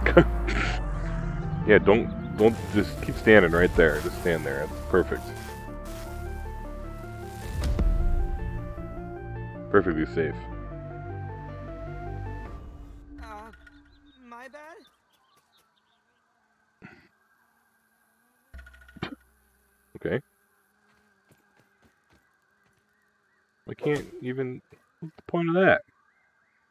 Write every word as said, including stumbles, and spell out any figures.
Yeah, don't don't just keep standing right there. Just stand there. That's perfect. Perfectly safe. Uh, my bad? Okay. I can't even. What's the point of that?